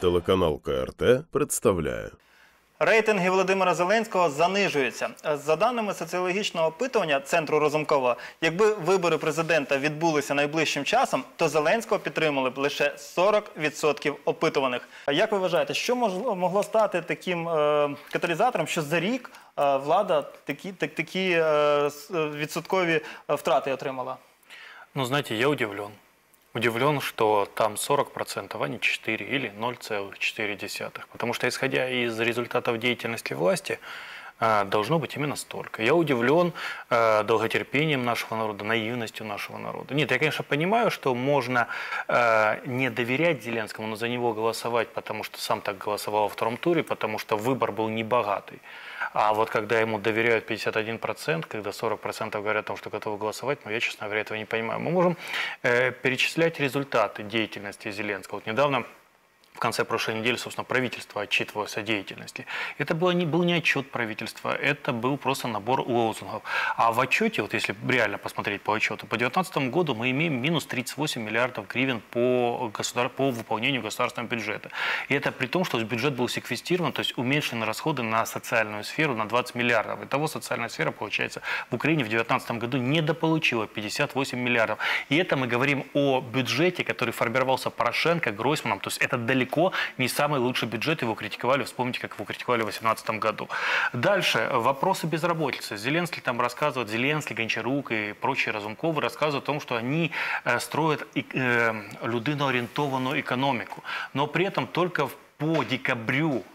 Телеканал КРТ представляє. Рейтинги Володимира Зеленського занижуються. За даними соціологічного опитування Центру Разумкова, якби вибори президента відбулися найближчим часом, то Зеленського підтримали б лише 40% опитуваних. Як ви вважаєте, що могло стати таким каталізатором, що за рік влада такі відсоткові втрати отримала? Ну, знаете, я удивлен. Удивлен, что там 40%, а не 4 или 0,4. Потому что, исходя из результатов деятельности власти, должно быть именно столько. Я удивлен долготерпением нашего народа, наивностью нашего народа. Нет, я, конечно, понимаю, что можно не доверять Зеленскому, но за него голосовать, потому что сам так голосовал во втором туре, потому что выбор был небогатый. А вот когда ему доверяют 51%, когда 40% говорят о том, что готовы голосовать, я, честно говоря, этого не понимаю. Мы можем перечислять результаты деятельности Зеленского. Вот недавно, в конце прошлой недели, собственно, правительство отчитывалось о деятельности. Это был не отчет правительства, это был просто набор лозунгов. А в отчете, вот если реально посмотреть по отчету, по 2019 году мы имеем минус 38 миллиардов гривен по выполнению государственного бюджета. И это при том, что бюджет был секвестирован, то есть уменьшены расходы на социальную сферу на 20 миллиардов. Итого социальная сфера, получается, в Украине в 2019 году недополучила 58 миллиардов. И это мы говорим о бюджете, который формировался Порошенко, Гройсманом, то есть это далеко не самый лучший бюджет, его критиковали, вспомните, как его критиковали в 2018 году. Дальше, вопросы безработицы. Зеленский там рассказывает, Зеленский, Гончарук и прочие Разумковы рассказывают о том, что они строят людиноорієнтовану экономику. Но при этом только по декабрю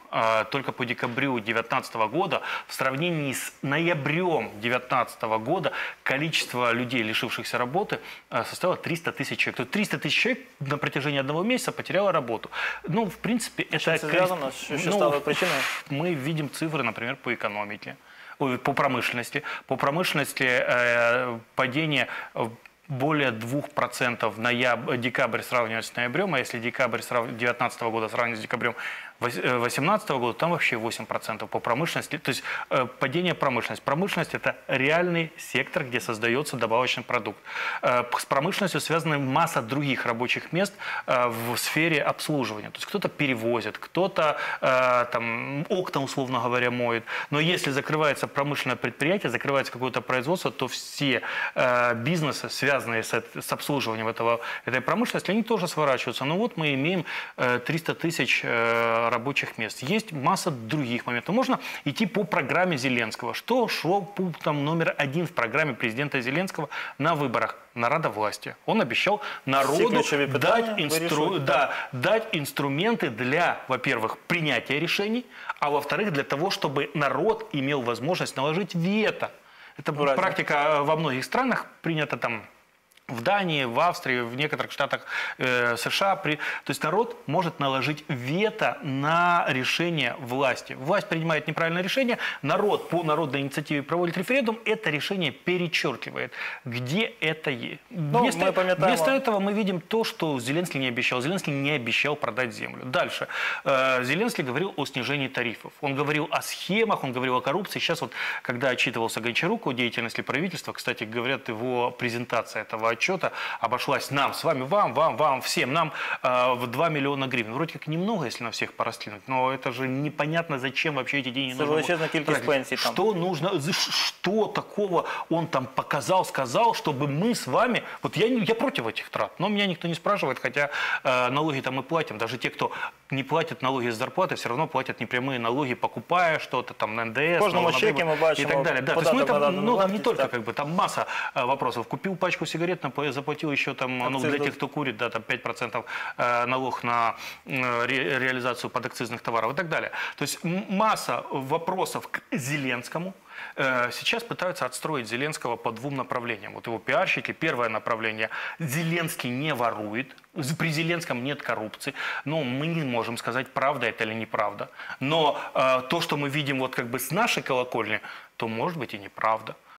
2019 года, в сравнении с ноябрем 2019 года, количество людей, лишившихся работы, составило 300 тысяч человек. То есть 300 тысяч человек на протяжении одного месяца потеряло работу. Ну, в принципе, это связано, что стало причиной? Мы видим цифры, например, по экономике, по промышленности. По промышленности падение более 2% декабрь сравнивать с ноябрем, а если декабрь 2019 года сравнивать с декабрем 2018 года, там вообще 8% по промышленности. То есть падение промышленности. Промышленность – это реальный сектор, где создается добавочный продукт. С промышленностью связана масса других рабочих мест в сфере обслуживания. То есть кто-то перевозит, кто-то там окна, условно говоря, моет. Но если закрывается промышленное предприятие, закрывается какое-то производство, то все бизнесы, связанные с обслуживанием этой промышленности, они тоже сворачиваются. Ну вот мы имеем 300 тысяч рабочих мест. Есть масса других моментов. Можно идти по программе Зеленского. Что шло пунктом номер 1 в программе президента Зеленского на выборах? Народовластие. Он обещал народу дать инструменты для, во-первых, принятия решений, а во-вторых, для того, чтобы народ имел возможность наложить вето. Это практика во многих странах принята там. В Дании, в Австрии, в некоторых штатах США. То есть народ может наложить вето на решение власти. Власть принимает неправильное решение, народ по народной инициативе проводит референдум, это решение перечеркивает. Где это есть? Вместо этого мы видим то, что Зеленский не обещал. Зеленский не обещал продать землю. Дальше. Зеленский говорил о снижении тарифов. Он говорил о схемах, он говорил о коррупции. Сейчас вот, когда отчитывался Гончарук о деятельности правительства, кстати, говорят, его презентация этого отчета обошлась нам, с вами, вам, всем, нам в 2 миллиона гривен. Вроде как немного, если на всех порастлинуть, но это же непонятно, зачем вообще эти деньги нужны. Что нужно, что такого он там показал, сказал, чтобы мы с вами, вот я против этих трат, но меня никто не спрашивает, хотя налоги там мы платим, даже те, кто не платят налоги с зарплаты, все равно платят непрямые налоги, покупая что-то там на НДС, и так далее. Да, то есть, там не только как бы, там масса вопросов. Купил пачку сигарет, заплатил еще там, для тех, кто курит, да, там 5% налог на реализацию подакцизных товаров и так далее. То есть масса вопросов к Зеленскому. Сейчас пытаются отстроить Зеленского по двум направлениям. Вот его пиарщики. Первое направление. Зеленский не ворует. При Зеленском нет коррупции. Но мы не можем сказать, правда это или неправда. Но то, что мы видим вот как бы с нашей колокольни, то может быть и неправда.